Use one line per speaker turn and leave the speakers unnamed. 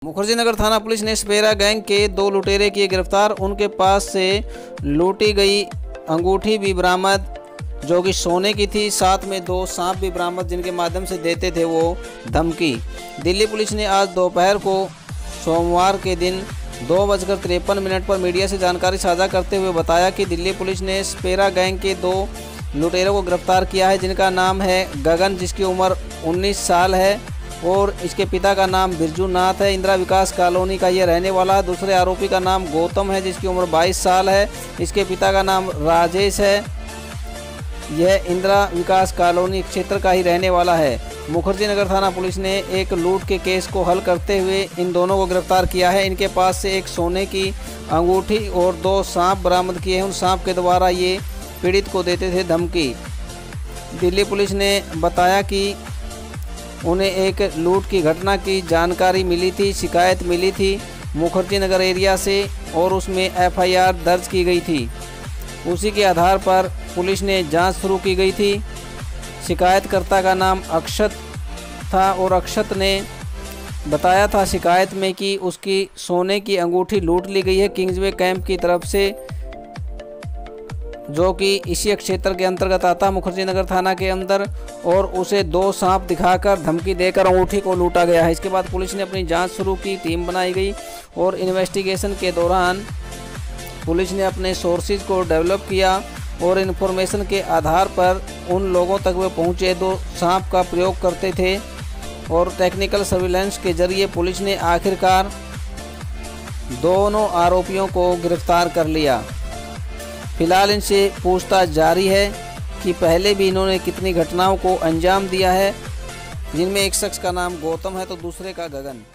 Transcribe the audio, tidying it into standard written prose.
मुखर्जी नगर थाना पुलिस ने स्पेरा गैंग के 2 लुटेरे किए गिरफ्तार। उनके पास से लूटी गई अंगूठी भी बरामद जो कि सोने की थी। साथ में 2 सांप भी बरामद जिनके माध्यम से देते थे वो धमकी। दिल्ली पुलिस ने आज दोपहर को सोमवार के दिन 2:53 पर मीडिया से जानकारी साझा करते हुए बताया कि दिल्ली पुलिस ने स्पेरा गैंग के 2 लुटेरों को गिरफ्तार किया है, जिनका नाम है गगन, जिसकी उम्र 19 साल है, और इसके पिता का नाम बिरजू नाथ है। इंदिरा विकास कॉलोनी का ये रहने वाला है। दूसरे आरोपी का नाम गौतम है, जिसकी उम्र 22 साल है। इसके पिता का नाम राजेश है। यह इंदिरा विकास कॉलोनी क्षेत्र का ही रहने वाला है। मुखर्जी नगर थाना पुलिस ने एक लूट के केस को हल करते हुए इन दोनों को गिरफ्तार किया है। इनके पास से एक सोने की अंगूठी और 2 सांप बरामद किए हैं। उन सांप के द्वारा ये पीड़ित को देते थे धमकी। दिल्ली पुलिस ने बताया कि उन्हें एक लूट की घटना की जानकारी मिली थी, शिकायत मिली थी मुखर्जी नगर एरिया से, और उसमें FIR दर्ज की गई थी। उसी के आधार पर पुलिस ने जांच शुरू की गई थी। शिकायतकर्ता का नाम अक्षत था और अक्षत ने बताया था शिकायत में कि उसकी सोने की अंगूठी लूट ली गई है किंग्सवे कैंप की तरफ से, जो कि इसी क्षेत्र के अंतर्गत आता मुखर्जी नगर थाना के अंदर, और उसे 2 सांप दिखाकर धमकी देकर अंगूठी को लूटा गया है। इसके बाद पुलिस ने अपनी जांच शुरू की, टीम बनाई गई, और इन्वेस्टिगेशन के दौरान पुलिस ने अपने सोर्सेज को डेवलप किया और इन्फॉर्मेशन के आधार पर उन लोगों तक वे पहुँचे 2 सांप का प्रयोग करते थे, और टेक्निकल सर्विलांस के जरिए पुलिस ने आखिरकार दोनों आरोपियों को गिरफ्तार कर लिया। फिलहाल इनसे पूछताछ जारी है कि पहले भी इन्होंने कितनी घटनाओं को अंजाम दिया है, जिनमें एक शख्स का नाम गौतम है तो दूसरे का गगन।